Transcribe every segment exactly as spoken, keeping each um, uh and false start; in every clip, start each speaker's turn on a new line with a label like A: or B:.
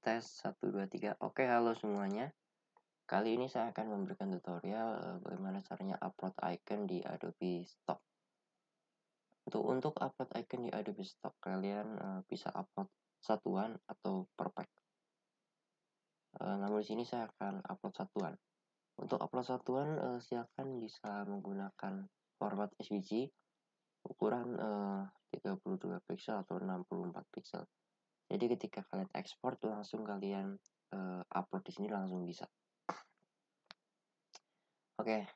A: tes satu dua tiga. Oke, halo semuanya. Kali ini saya akan memberikan tutorial uh, bagaimana caranya upload icon di Adobe Stock. Untuk untuk upload icon di Adobe Stock, kalian uh, bisa upload satuan atau per pack. Uh, namun di sini saya akan upload satuan. Untuk upload satuan, uh, silakan bisa menggunakan format S V G ukuran uh, tiga puluh dua pixel atau enam puluh empat pixel. Jadi ketika kalian ekspor langsung kalian uh, upload di sini langsung bisa. Oke. Okay.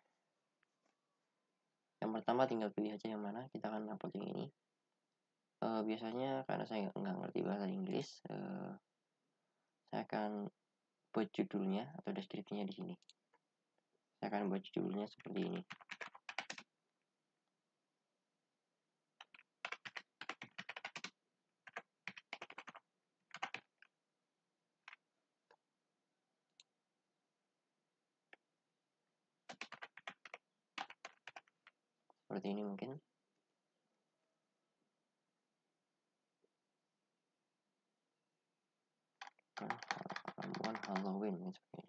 A: Yang pertama tinggal pilih aja yang mana, kita akan upload yang ini. Uh, biasanya karena saya nggak ngerti bahasa Inggris, uh, saya akan buat judulnya atau deskripsinya di sini. Saya akan buat judulnya seperti ini. Seperti ini mungkin. Ramuan Halloween dan sebagainya.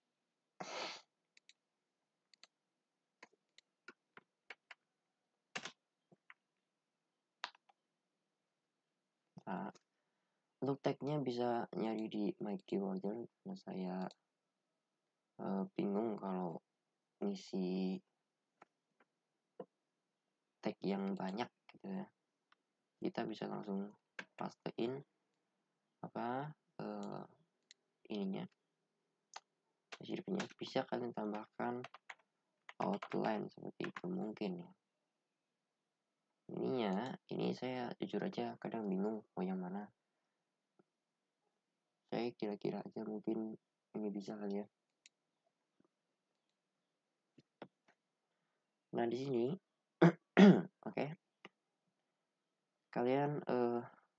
A: Nah, untuk tagnya bisa nyari di My Keyworder karena saya uh, bingung kalau ngisi tag yang banyak gitu ya. Kita bisa langsung pastein apa uh, ininya, deskripsinya. Bisa kalian tambahkan outline seperti itu mungkin ya. Ininya, ini saya jujur aja kadang bingung mau yang mana. Saya kira-kira aja mungkin ini bisa kali ya. Nah di sini, oke, okay. Kalian uh,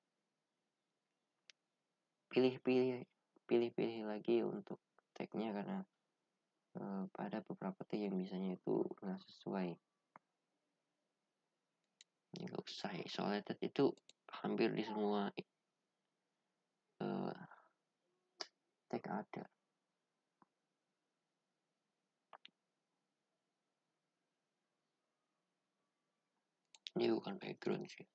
A: pilih-pilih, pilih-pilih lagi untuk tagnya karena uh, ada beberapa tag yang biasanya itu nggak sesuai. Ini nggak usah ya, soalnya tag itu hampir di semua uh, tag ada. Ini bukan background sih.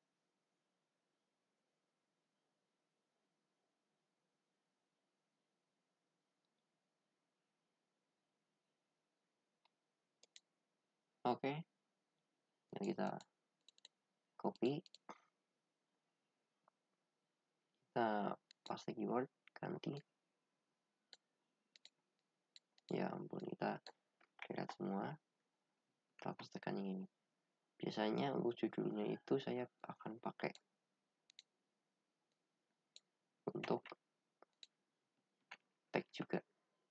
A: Oke, okay. Dan kita copy, kita paste keyword, ganti. Ya ampun, kita lihat semua. Kita pastekan yang ini. Biasanya untuk judulnya itu saya akan pakai untuk tag juga.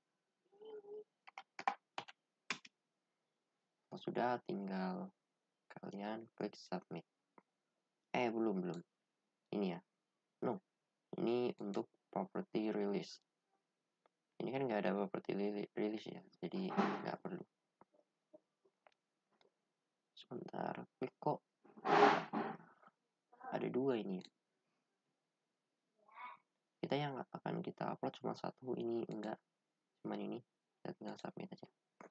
A: Kalau sudah, tinggal kalian klik submit. Eh belum belum. Ini ya. No. Ini untuk property release. Ini kan nggak ada property release ya, jadi nggak perlu. Sebentar, klik kok ada dua ini. Kita yang akan kita upload cuma satu, ini enggak, cuman ini. Kita tinggal submit aja.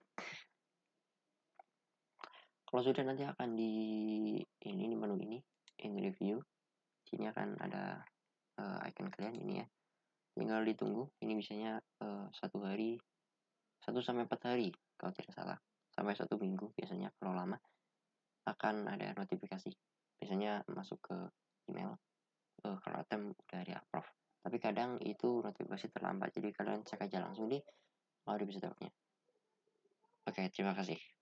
A: Kalau sudah nanti akan di ini di menu ini, in review. Sini akan ada uh, icon kalian ini ya. Tinggal ditunggu. Ini biasanya uh, satu hari, satu sampai empat hari kalau tidak salah, sampai satu minggu biasanya. Kalau lama akan ada notifikasi. Biasanya masuk ke email. Uh, kalau item udah di approve. Tapi kadang itu notifikasi terlambat. Jadi kalian cek aja langsung di Adobe Stock-nya. Oke, terima kasih.